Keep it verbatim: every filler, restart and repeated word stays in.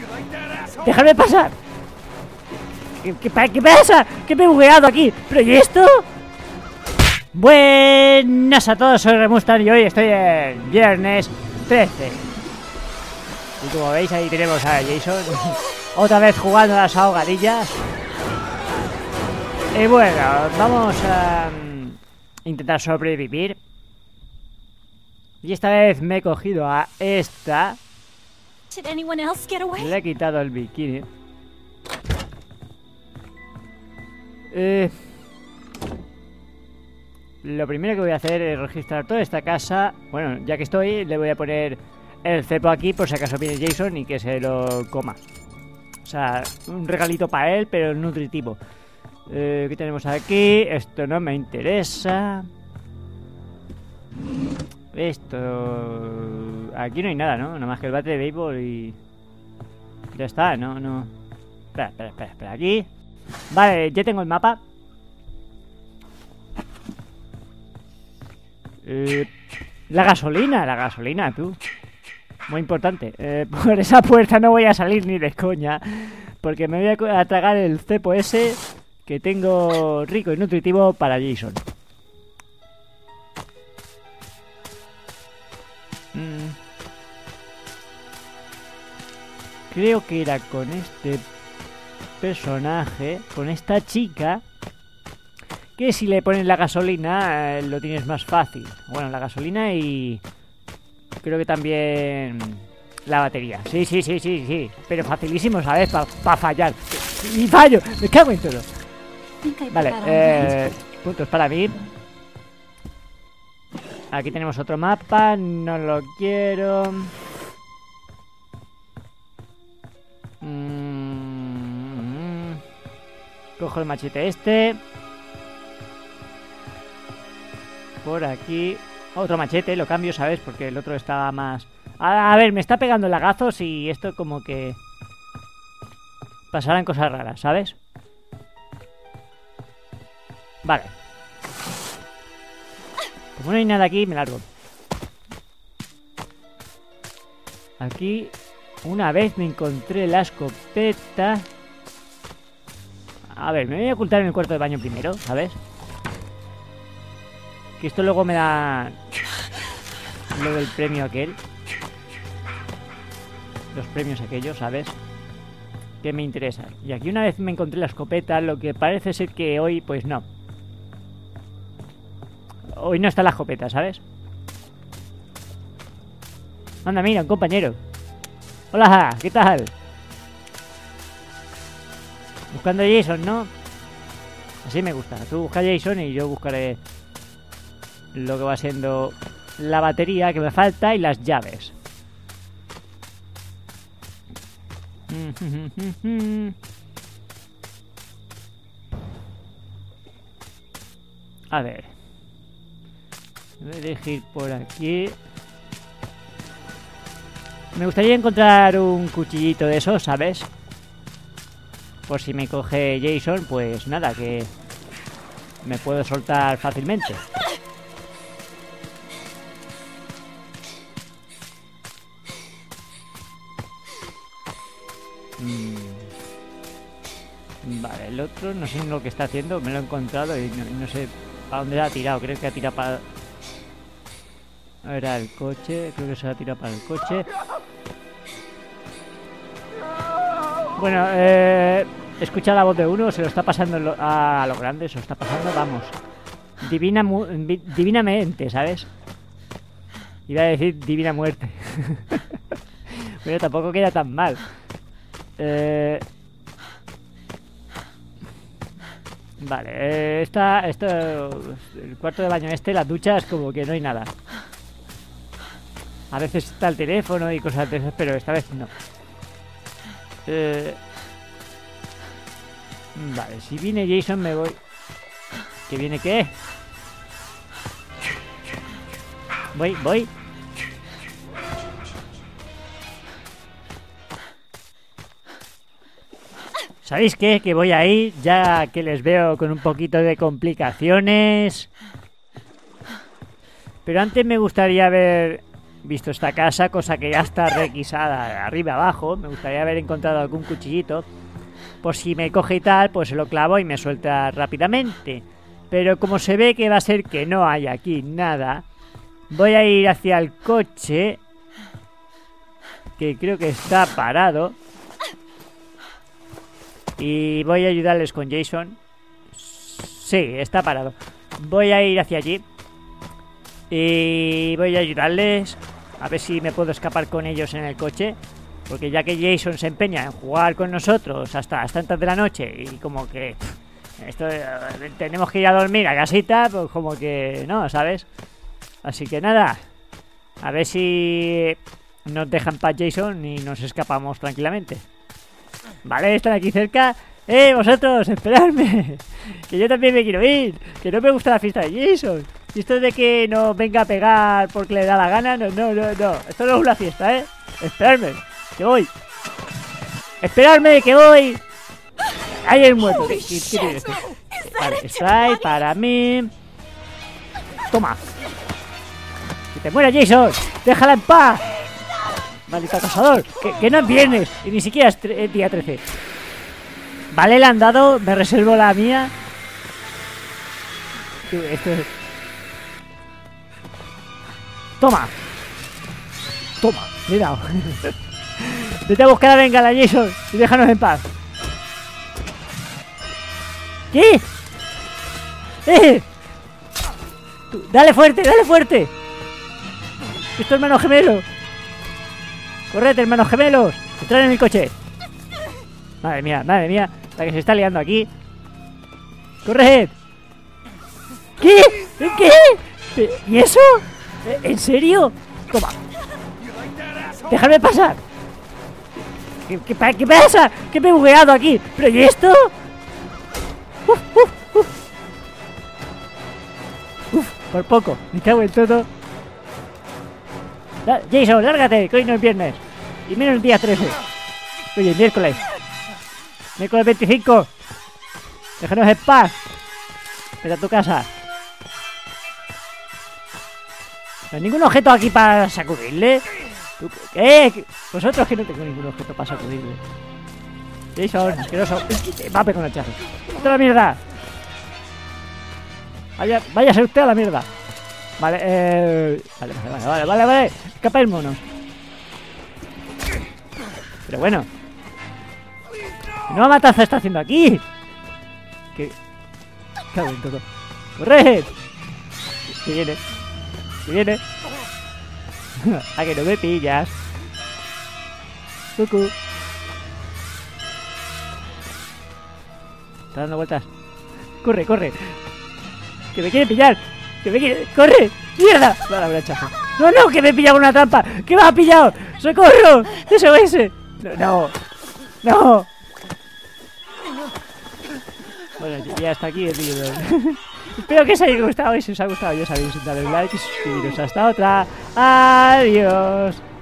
¡Déjame pasar! ¿Qué, qué, qué pasa? ¿Qué me he bugueado aquí? ¿Pero y esto? Buenas a todos, soy Remustan y hoy estoy en viernes trece. Y como veis ahí tenemos a Jason otra vez jugando a las ahogadillas. Y bueno, vamos a um, intentar sobrevivir. Y esta vez me he cogido a esta. Le he quitado el bikini. Eh, lo primero que voy a hacer es registrar toda esta casa. Bueno, ya que estoy, le voy a poner el cepo aquí por si acaso viene Jason y que se lo coma. O sea, un regalito para él, pero nutritivo. Eh, ¿Qué tenemos aquí? Esto no me interesa. Esto... Aquí no hay nada, ¿no? Nada más que el bate de béisbol y... Ya está, no, no... Espera, espera, espera, espera, aquí... Vale, ya tengo el mapa. eh, La gasolina, la gasolina, tú. Muy importante. eh, Por esa puerta no voy a salir ni de coña, porque me voy a tragar el cepo ese que tengo rico y nutritivo para Jason. mm. Creo que era con este personaje, con esta chica, que si le pones la gasolina eh, lo tienes más fácil. Bueno, la gasolina y creo que también la batería. Sí, sí, sí, sí, sí. Pero facilísimo, ¿sabes? Para pa fallar. Y fallo, me cago en todo. Vale, eh, puntos para mí. Aquí tenemos otro mapa. No lo quiero. Mm, cojo el machete este. Por aquí. Otro machete, lo cambio, ¿sabes? Porque el otro estaba más... A, a ver, me está pegando lagazos y esto como que... Pasarán cosas raras, ¿sabes? Vale. Como no hay nada aquí, me largo. Aquí... Una vez me encontré la escopeta. A ver, me voy a ocultar en el cuarto de baño primero, ¿sabes? Que esto luego me da lo del premio aquel. Los premios aquellos, ¿sabes? Que me interesan. Y aquí una vez me encontré la escopeta. Lo que parece ser que hoy, pues no. Hoy no está la escopeta, ¿sabes? Anda, mira, un compañero. Hola, ¿qué tal? Buscando a Jason, ¿no? Así me gusta. Tú busca a Jason y yo buscaré lo que va siendo la batería que me falta y las llaves. A ver. Voy a elegir por aquí. Me gustaría encontrar un cuchillito de esos, ¿sabes? Por si me coge Jason, pues nada, que me puedo soltar fácilmente. Mm. Vale, el otro no sé lo que está haciendo, me lo he encontrado y no, no sé a dónde ha tirado. Creo que ha tirado para... Era el coche, creo que se ha tirado para el coche. Bueno, eh, escucha la voz de uno, se lo está pasando lo, a lo grande, se lo está pasando, vamos. Divina mu divinamente, ¿sabes? Iba a decir divina muerte. Pero tampoco queda tan mal. Eh... Vale, eh, esta, esto, el cuarto de baño este, las duchas, como que no hay nada. A veces está el teléfono y cosas de esas, pero esta vez no. Eh... Vale, si viene Jason me voy. ¿Que viene qué? Voy, voy. ¿Sabéis qué? Que voy a ir, ya que les veo con un poquito de complicaciones. Pero antes me gustaría ver visto esta casa, cosa que ya está requisada arriba abajo. Me gustaría haber encontrado algún cuchillito. Por si me coge y tal, pues se lo clavo y me suelta rápidamente. Pero como se ve que va a ser que no hay aquí nada, voy a ir hacia el coche, que creo que está parado. Y voy a ayudarles con Jason. Sí, está parado. Voy a ir hacia allí y voy a ayudarles. A ver si me puedo escapar con ellos en el coche. Porque ya que Jason se empeña en jugar con nosotros hasta las tantas de la noche, y como que pff, esto eh, tenemos que ir a dormir a casita, pues como que no, ¿sabes? Así que nada, a ver si nos dejan paz Jason y nos escapamos tranquilamente. Vale, están aquí cerca. ¡Eh, vosotros! ¡Esperadme! Que yo también me quiero ir. Que no me gusta la fiesta de Jason. Y esto de que nos venga a pegar porque le da la gana, no, no, no, no. Esto no es una fiesta, ¿eh? Esperadme. Que voy. Esperadme, que voy. Ahí hay un muerto. ¿Qué, qué, qué tiene este? Vale, spray para mí. Toma. Que te muera, Jason. Déjala en paz. Maldito acosador. Que, que no es viernes. Y ni siquiera es el día trece. Vale, le han dado. Me reservo la mía. Esto es... Toma. Toma. Le he dado. Vete a buscar a Bengala, Jason, y déjanos en paz. ¿Qué? ¡Eh! Tú, ¡dale fuerte, dale fuerte! ¡Esto, hermano gemelo! ¡Corred, hermanos gemelos! ¡Entrad en el coche! Madre mía, madre mía, la que se está liando aquí. ¡Corred! ¿Qué? ¿Qué? ¿Y eso? ¿En serio? Toma. ¡Déjame pasar! ¿Qué, qué, qué pasa? ¿Qué me he bugueado aquí? ¿Pero y esto? Uf, uf, uf. Uf, por poco. Me cago en todo. La, Jason, lárgate, que hoy no es viernes. Y menos el día trece. Oye, miércoles. Miércoles veinticinco. Déjanos en paz. Vete a tu casa. ¿No hay ningún objeto aquí para sacudirle? ¿Qué? Vosotros que no tengo ningún objeto para sacudirle. Jason, asqueroso. Va a pegar un hachazo. ¡Vete a la mierda! Vaya, váyase usted a la mierda. Vale, eh... Vale, vale, vale, vale, vale, vale. Escapa el mono. Pero bueno. ¿No mataza está haciendo aquí? ¿Qué? Cago en todo. ¡Corre! Que viene. Que viene. A que no me pillas. Cucu. Está dando vueltas. Corre, corre. Que me quiere pillar. Que me quiere. ¡Corre! ¡Mierda! Va a la brecha. No, no, que me he pillado una trampa. ¡Que me ha pillado! ¡Socorro! ¡Eso es! No, no. No. Bueno, ya está aquí el vídeo. Espero que os haya gustado y si os ha gustado ya sabéis darle like y suscribiros. Hasta otra. Adiós.